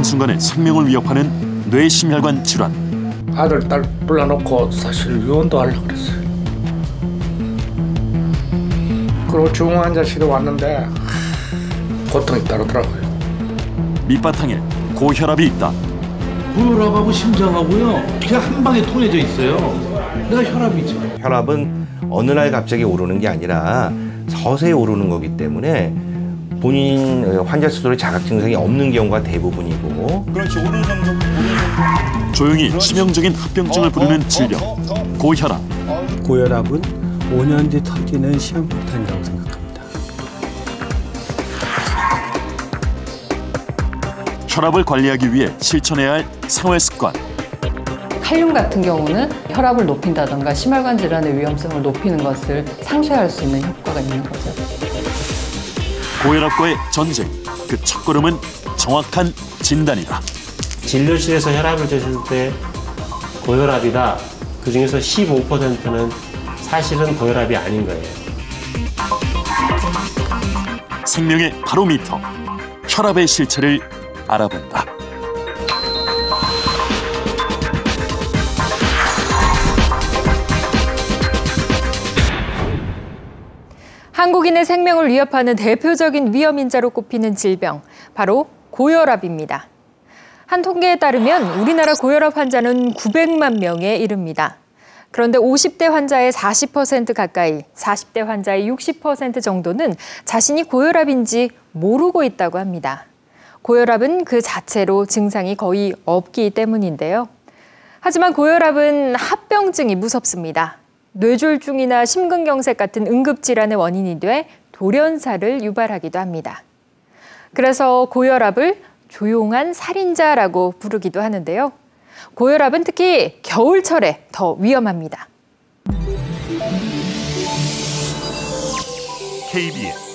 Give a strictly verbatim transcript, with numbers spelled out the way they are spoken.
한순간에 생명을 위협하는 뇌심혈관 질환. 아들, 딸 불러놓고 사실 유언도 하려고 그랬어요. 그리고 중환자실에 왔는데 고통이 따르더라고요. 밑바탕에 고혈압이 있다. 고혈압하고 심장하고요, 피가 한 방에 통해져 있어요. 내가 혈압이죠. 혈압은 어느 날 갑자기 오르는 게 아니라 서서히 오르는 거기 때문에 본인 환자 스스로 자각 증상이 없는 경우가 대부분이고. 그렇지, 오른손도 오른손도. 조용히 치명적인 합병증을 부르는 질병, 고혈압. 고혈압은 오 년 뒤 터지는 시한폭탄이라고 생각합니다. 혈압을 관리하기 위해 실천해야 할 생활 습관. 칼륨 같은 경우는 혈압을 높인다던가 심혈관 질환의 위험성을 높이는 것을 상쇄할 수 있는 효과가 있는 거죠. 고혈압과의 전쟁, 그 첫걸음은 정확한 진단이다. 진료실에서 혈압을 재실 때 고혈압이다. 그중에서 십오 퍼센트는 사실은 고혈압이 아닌 거예요. 생명의 바로미터, 혈압의 실체를 알아본다. 한국인의 생명을 위협하는 대표적인 위험인자로 꼽히는 질병, 바로 고혈압입니다. 한 통계에 따르면 우리나라 고혈압 환자는 구백만 명에 이릅니다. 그런데 오십 대 환자의 사십 퍼센트 가까이, 사십 대 환자의 육십 퍼센트 정도는 자신이 고혈압인지 모르고 있다고 합니다. 고혈압은 그 자체로 증상이 거의 없기 때문인데요. 하지만 고혈압은 합병증이 무섭습니다. 뇌졸중이나 심근경색 같은 응급질환의 원인이 돼 돌연사를 유발하기도 합니다. 그래서 고혈압을 조용한 살인자라고 부르기도 하는데요. 고혈압은 특히 겨울철에 더 위험합니다. 케이비에스